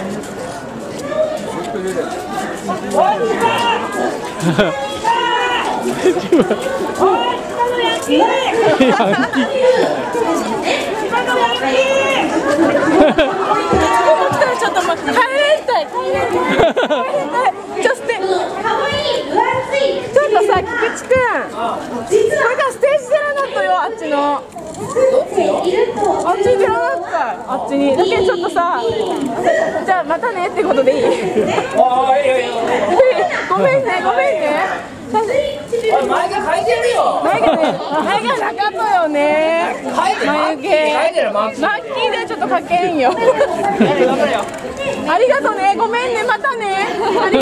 ちょっと待って、帰れたい。ちょっとさ、菊池くん、これからステージ出らなったよ、あっちの。あっちに出らなったい、あっちに。だけどちょっとさ、じゃあまたねってことでいい？ごめんね、ごめんね。 前が描いてるよ。 眉毛なかったよね。眉毛。マッキーでちょっと描けんよ。ありがとうね、ごめんね、またね。